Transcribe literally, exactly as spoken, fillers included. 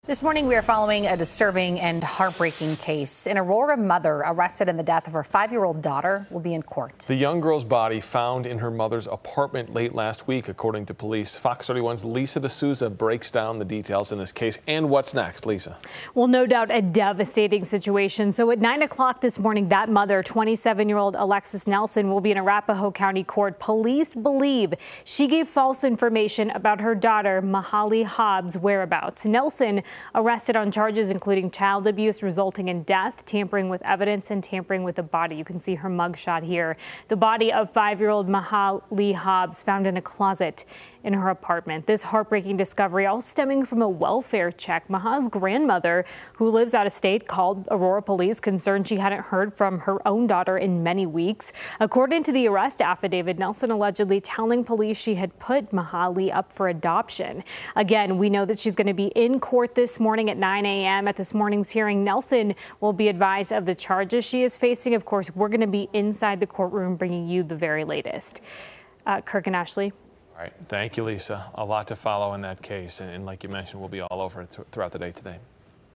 This morning, we are following a disturbing and heartbreaking case. An Aurora mother arrested in the death of her five-year-old daughter will be in court. The young girl's body found in her mother's apartment late last week, according to police. Fox thirty-one's Lisa D'Souza breaks down the details in this case and what's next. Lisa. Well, no doubt a devastating situation. So at nine o'clock this morning, that mother, twenty-seven-year-old Alexus Nelson, will be in Arapahoe County Court. Police believe she gave false information about her daughter, Mahalia Hobbs' whereabouts. Nelson arrested on charges including child abuse resulting in death, tampering with evidence, and tampering with the body. You can see her mugshot here. The body of five-year-old Mahalia Hobbs found in a closet in her apartment. This heartbreaking discovery all stemming from a welfare check. Maha's grandmother, who lives out of state, called Aurora police concerned she hadn't heard from her own daughter in many weeks. According to the arrest affidavit, Nelson allegedly telling police she had put Mahalia up for adoption. Again, we know that she's going to be in court this morning at nine a m At this morning's hearing, Nelson will be advised of the charges she is facing. Of course, we're going to be inside the courtroom bringing you the very latest. Uh, Kirk and Ashley. All right. Thank you, Lisa. A lot to follow in that case. And, and like you mentioned, we'll be all over it th- throughout the day today.